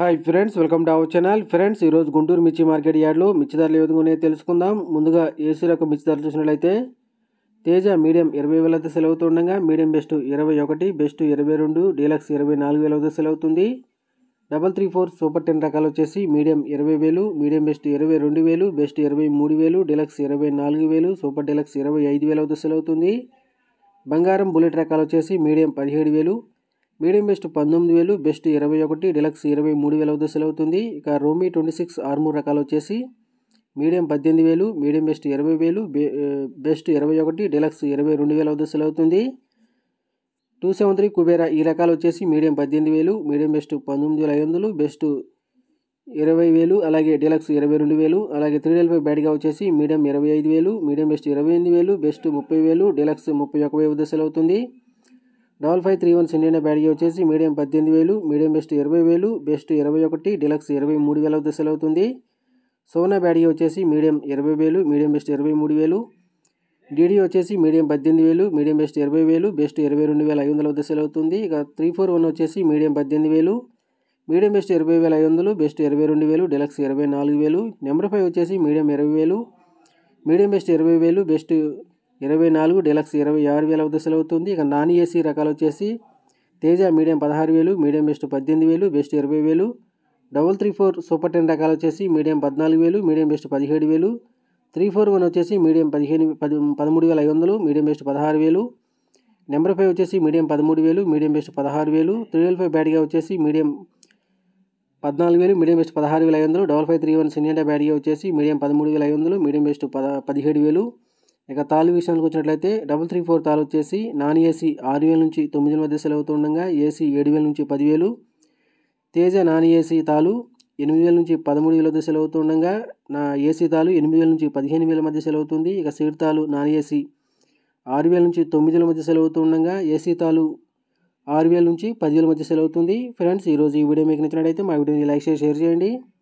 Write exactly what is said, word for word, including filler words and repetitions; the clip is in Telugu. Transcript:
Hi friends, welcome to our channel. Friends, ఈరోజు గుంటూరు మిర్చి మార్కెట్ యార్డ్లో మిర్చి ధరలు ఏ విధంగా ఉన్నాయో తెలుసుకుందాం. ముందుగా ఏసీ రకం మిర్చి ధరలు చూసినట్లయితే తేజ మీడియం ఇరవై వేల వద్ద సెల్ అవుతుండగా మీడియం బెస్ట్ ఇరవై ఒకటి, బెస్ట్ ఇరవై రెండు, డీలక్స్ ఇరవై నాలుగు వేల వద్ద సెల్ అవుతుంది. Double three four super ten రకాలు వచ్చేసి మీడియం ఇరవై వేలు, మీడియం బెస్ట్ ఇరవై రెండు వేలు, బెస్ట్ ఇరవై మూడు వేలు, డీలక్స్ ఇరవై నాలుగు వేలు, సూపర్ డీలక్స్ ఇరవై ఐదు వేల వద్ద సెల్ అవుతుంది. బంగారం బుల్లెట్ రకాలు వచ్చేసి మీడియం పదిహేడు వేలు, మీడియం బెస్ట్ పంతొమ్మిది వేలు, బెస్ట్ ఇరవై ఒకటి, డీలక్స్ ఇరవై మూడు వేల వద్ద సెల్ అవుతుంది. ఇక రోమీ ట్వంటీ సిక్స్ ఆర్మూర్ రకాలు వచ్చేసి మీడియం పద్దెనిమిది వేలు, మీడియం బెస్ట్ ఇరవై వేలు, బెస్ట్ ఇరవై ఒకటి, డీలక్స్ ఇరవై రెండు వేల వద్ద సెల్ అవుతుంది. టూ సెవెన్ త్రీ కుబేరా ఈ రకాలు వచ్చేసి మీడియం పద్దెనిమిది వేలు, మీడియం బెస్ట్ పంతొమ్మిది వేల ఐదు వందలు, బెస్ట్ ఇరవై వేలు, అలాగే డీలక్స్ ఇరవై రెండు వేలు. అలాగే త్రీ డెల్ ఫైవ్ బ్యాడ్గా వచ్చేసి మీడియం ఇరవై ఐదు వేలు, మీడియం బెస్ట్ ఇరవై ఎనిమిది వేలు, బెస్ట్ ముప్పై వేలు, డీలక్స్ ముప్పై ఒక వేల వద్ద సెల్ అవుతుంది. డబల్ ఫైవ్ త్రీ వన్ సిండియా బ్యాడ్గా వచ్చేసి మీడియం పద్దెనిమిది వేలు, మీడియం బెస్ట్ ఇరవై వేలు, బెస్ట్ ఇరవై ఒకటి, డీలక్స్ ఇరవై మూడు వేల వద్ద సెల్ అవుతుంది. సోనా బ్యాడ్గా వచ్చేసి మీడియం ఇరవై వేలు, మీడియం బెస్ట్ ఇరవై మూడు వేలు, డీడీ వచ్చేసి మీడియం పద్దెనిమిది వేలు, మీడియం బెస్ట్ ఇరవై వేలు, బెస్ట్ ఇరవై రెండు వేల ఐదు వందల వద్ద సెల్ అవుతుంది. ఇక త్రీ ఫోర్ వన్ వచ్చేసి మీడియం పద్దెనిమిది వేలు, మీడియం బెస్ట్ ఇరవై వేల ఐదు వందలు, బెస్ట్ ఇరవై రెండు వేలు, డీలక్స్ ఇరవై నాలుగు వేలు. నెంబర్ ఫైవ్ వచ్చేసి మీడియం ఇరవై వేలు, మీడియం బెస్ట్ ఇరవై వేలు, బెస్ట్ ఇరవై నాలుగు, డీలక్స్ ఇరవై ఆరు వేల వద్ద సెల్ అవుతుంది. ఇక నాన్ ఏసీ రకాలు వచ్చేసి తేజ మీడియం పదహారు వేలు, మీడియం బెస్ట్ పద్దెనిమిది వేలు, బెస్ట్ ఇరవై వేలు. Double three four super ten రకాలు వచ్చేసి మీడియం పద్నాలుగు వేలు, మీడియం బెస్ట్ పదిహేడు వేలు. త్రీ ఫోర్ వన్ వచ్చేసి మీడియం పదిహేను పది పదమూడు వేల ఐదు వందలు, మీడియం బెస్ట్ పదహారు వేలు. నెంబర్ ఫైవ్ వచ్చేసి మీడియం పదమూడు వేలు, మీడియం బెస్ట్ పదహారు వేలు. త్రీ డబల్ ఫైవ్ బ్యాడ్గా వచ్చేసి మీడియం పద్నాలుగు వేలు, మీడియం బెస్ట్ పదహారు వేల ఐదు వందలు. డబల్ ఫైవ్ త్రీ వన్ సినియా బ్యాడ్గా వచ్చేసి మీడియం పదమూడు వేల ఐదు వందలు, మీడియం బెస్ట్ పద పదిహేడు వేలు. ఇక తాలు విషయానికి వచ్చినట్లయితే డబల్ త్రీ ఫోర్ తాలు వచ్చేసి నాన్ ఏసీ ఆరు వేల నుంచి తొమ్మిది వేల మధ్య సెల్ అవుతుండగా ఏసీ ఏడు వేల నుంచి పదివేలు. తేజ నాన్ ఏసీ తాలు ఎనిమిది వేల నుంచి పదమూడు వేల వద్ద సెల్ అవుతుండగా నా ఏసీ తాలు ఎనిమిది వేల నుంచి పదిహేను వేల మధ్య సెల్ అవుతుంది. ఇక సీడ్ తాలు నాన్ ఏసీ ఆరు వేల నుంచి తొమ్మిది వేల మధ్య సెల్ అవుతుండగా ఏసీ తాలు ఆరు వేల నుంచి పదివేల మధ్య సెల్ అవుతుంది. ఫ్రెండ్స్, ఈరోజు ఈ వీడియో మీకు నచ్చినట్లయితే మా వీడియోని లైక్ చేసి షేర్ చేయండి.